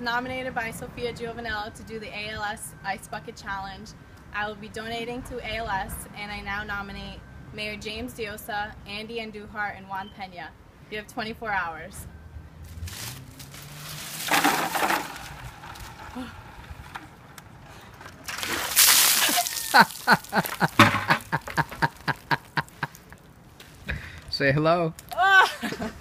nominated by Sophia Giovanello to do the ALS Ice Bucket Challenge. I will be donating to ALS, and I now nominate Mayor James Diosa, Andy Andujar, and Juan Pena. You have 24 hours. Say hello.